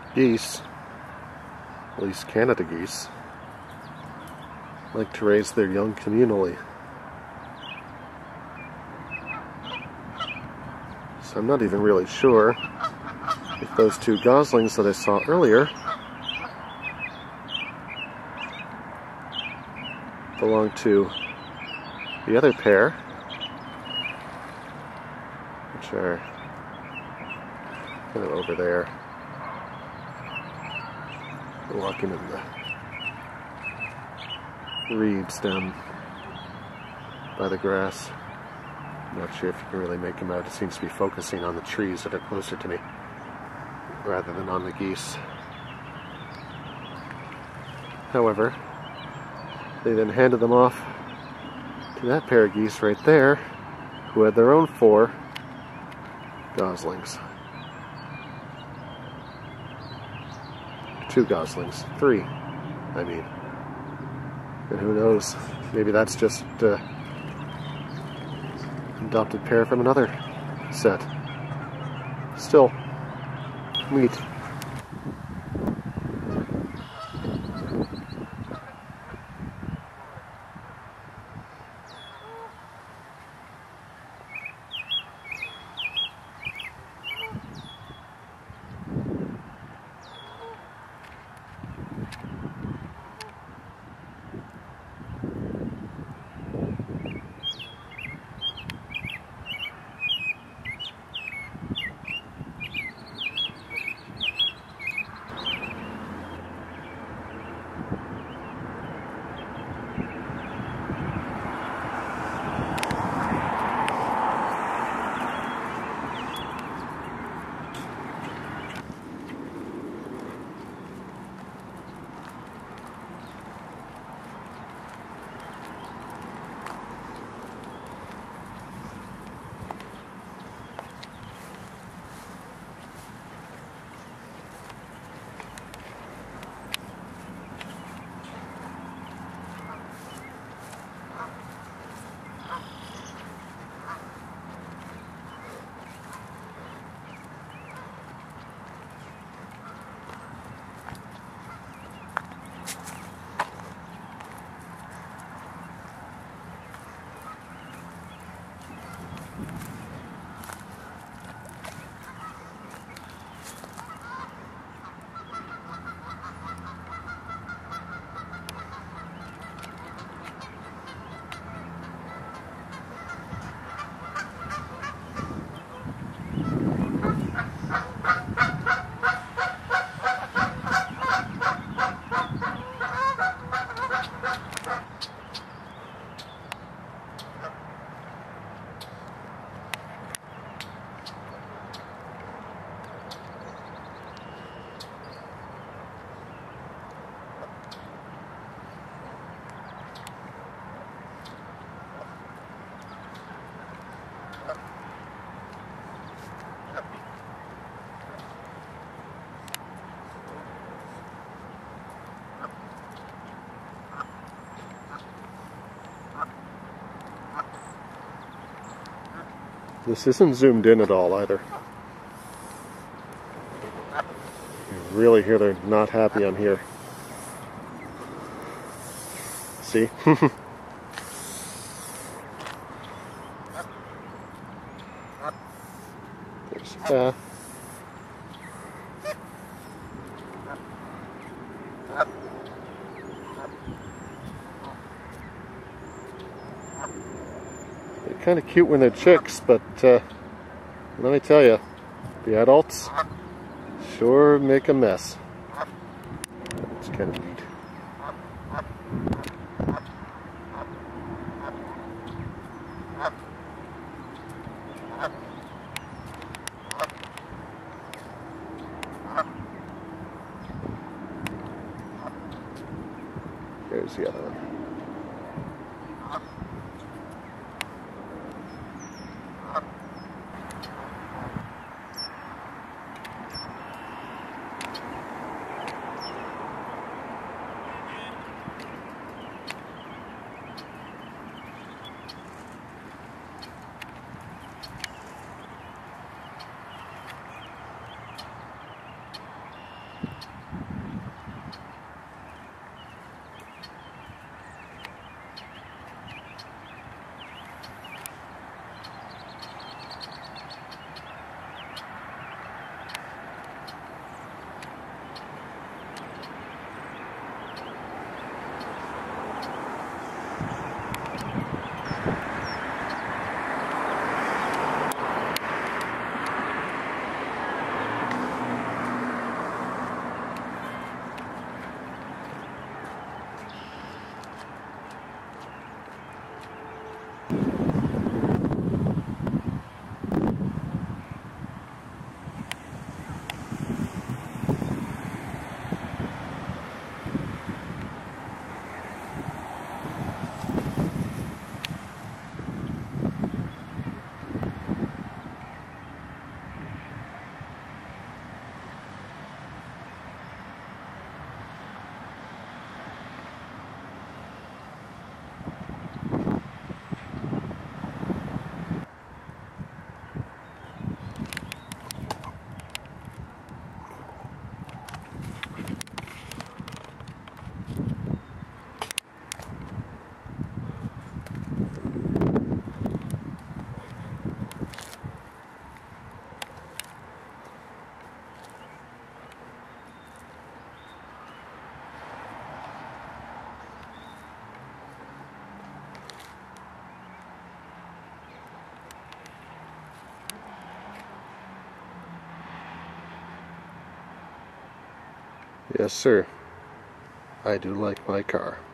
Geese, at least Canada geese, like to raise their young communally. So I'm not even really sure if those two goslings that I saw earlier belong to the other pair, which are kind of over there, walking in the reeds down by the grass. I'm not sure if you can really make him out. It seems to be focusing on the trees that are closer to me rather than on the geese. However, they then handed them off to that pair of geese right there, who had their own 4 goslings. 2 goslings. 3, I mean. And who knows, maybe that's just adopted pair from another set. Still, neat. This isn't zoomed in at all either. You really hear they're not happy I'm here. See? There's kind of cute when they're chicks, but let me tell you, the adults sure make a mess. It's kind of neat. There's the other one. Yes, sir. I do like my car.